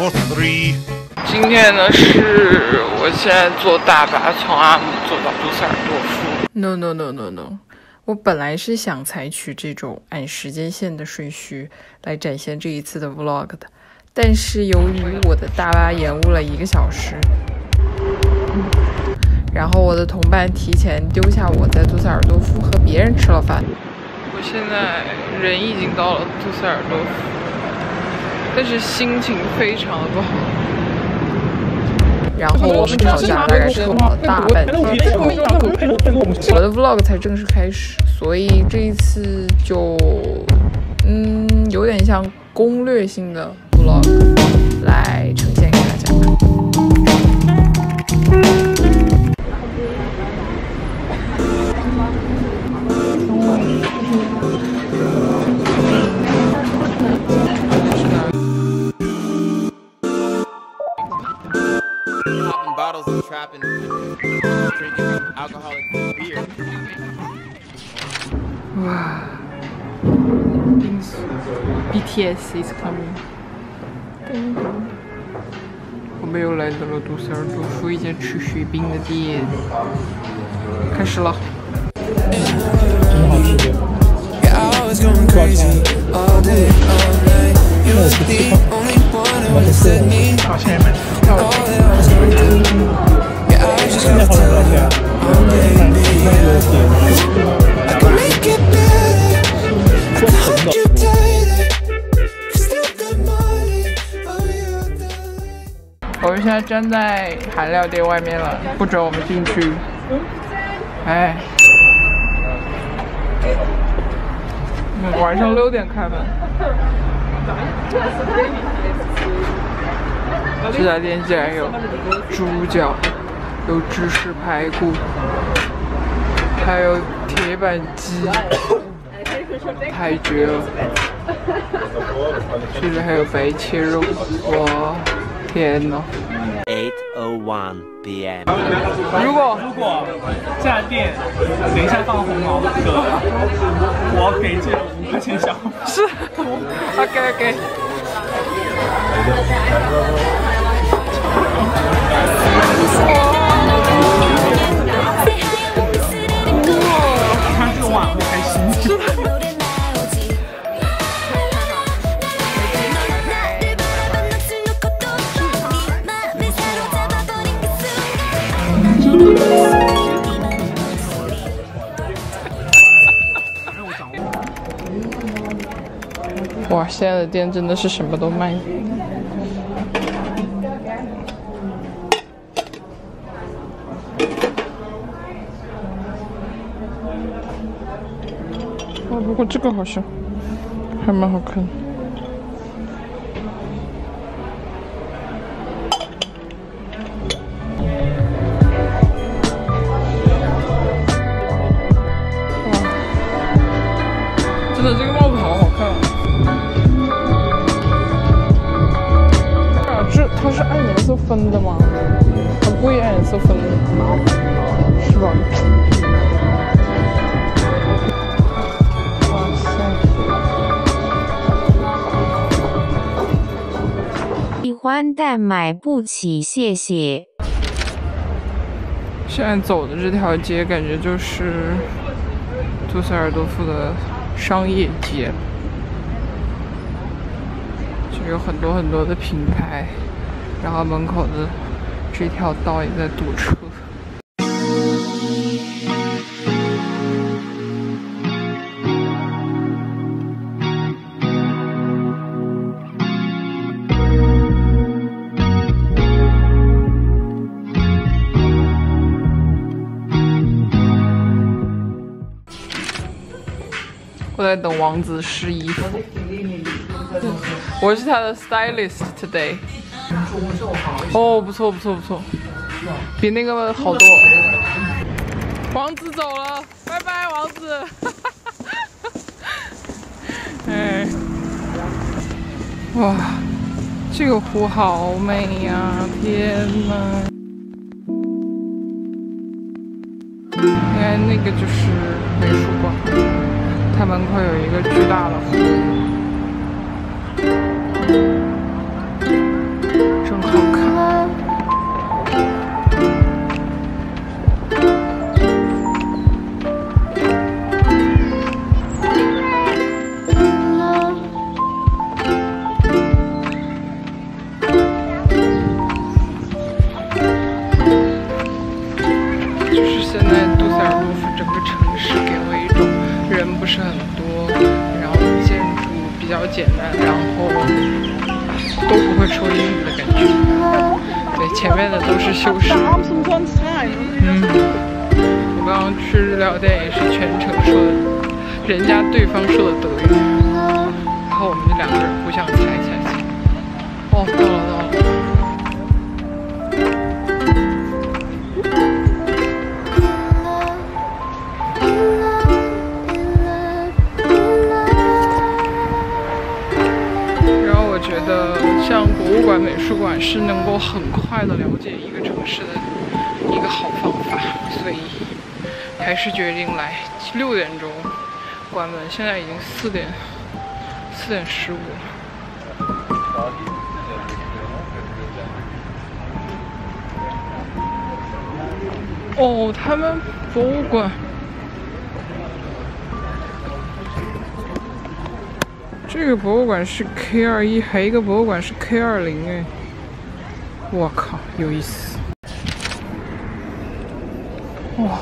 for three. 今天呢是我现在坐大巴从阿姆坐到杜塞尔多夫。No， 我本来是想采取这种按时间线的顺序来展现这一次的 vlog 的，但是由于我的大巴延误了1个小时，然后我的同伴提前丢下我在杜塞尔多夫和别人吃了饭。我现在人已经到了杜塞尔多夫，但是心情非常的不好。然后我们吵架大概吵了大半天，我的 vlog 才正式开始，所以这一次就有点像攻略性的 vlog 来呈现给大家。 Bottles of trapping, drinking alcoholic beer. Wow. BTS is coming. 我们又来到了杜塞尔多夫一间吃雪冰的店，开始了。 真的好吃的。好羡慕。现在好多钱？ 我们现在站在韩料店外面了，不准我们进去。哎，晚上6点开门。这家店竟然有猪脚，有芝士排骨，还有铁板鸡，太绝了！这里还有白切肉，哇，天哪！ 8:01 p.m. 如果这家店等一下放红毛的歌，我给这5块钱小费。 是 ，OK。 看这个碗会开心。 哇，现在的店真的是什么都卖。哦，不过这个好像还蛮好看的。哇，真的这个帽子好好看啊！它是按颜色分的吗？它不会按颜色分的，是吧？哇塞！ 喜欢但买不起，谢谢。 现在走的这条街，感觉就是杜塞尔多夫的商业街，就有很多的品牌。然后门口的这条道也在堵车。我在等王子试衣服，我是他的 stylist today。哦，不错，比那个好多。王子走了，拜拜，王子。哎，哇，这个湖好美呀！天哪！应该那个就是美术馆，它门口有一个巨大的湖。 是很多，然后建筑比较简单，然后都不会说英语的感觉。对，前面的都是修饰。我刚刚去日料店也是全程说的，人家对方说的德语，然后我们就两个人互相猜。哦，到了。我觉得像博物馆、美术馆是能够很快的了解一个城市的一个好方法，所以还是决定来。6点钟关门，现在已经4点15了。哦，他们博物馆。这个博物馆是 K21， 还有一个博物馆是 K20哎，我靠，有意思！哇，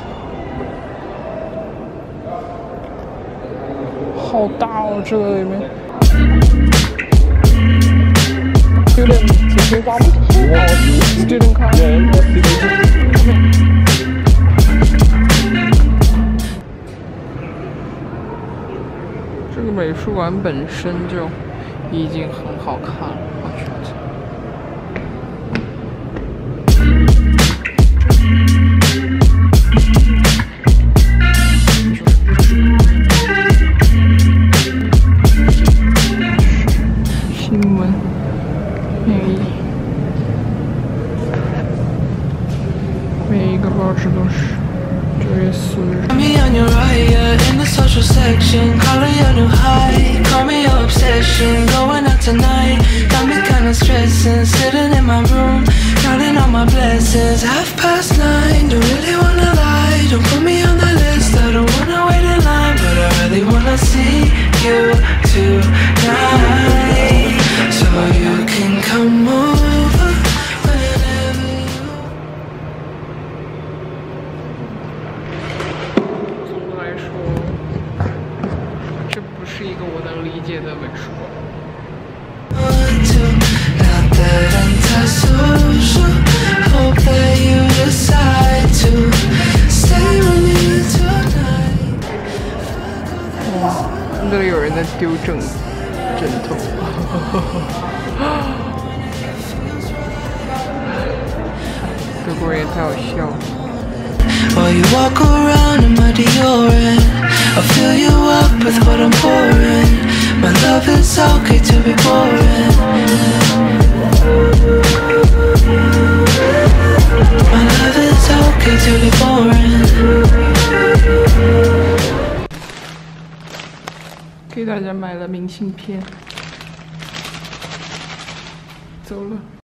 好大哦，这个里面。Student car。这个美术馆本身就已经很好看了，我觉得。新闻内衣，每一个报纸都是9月4日。 In the social section, calling your new high. Call me your obsession, going out tonight. Got me kinda stressing, sitting in my room, counting all my blessings. 9:30, don't really wanna lie. Don't put me on the list, I don't wanna wait in line, but I really wanna see you tonight. So you can come over whenever you. 总的来说，这不是一个我能理解的美术馆。哇，那里有人在丢枕头。德国人也太好笑了。 While you walk around in my Dior, I'll fill you up with what I'm pouring. My love is okay to be boring. My love is okay to be boring. 给大家买了明信片，走了。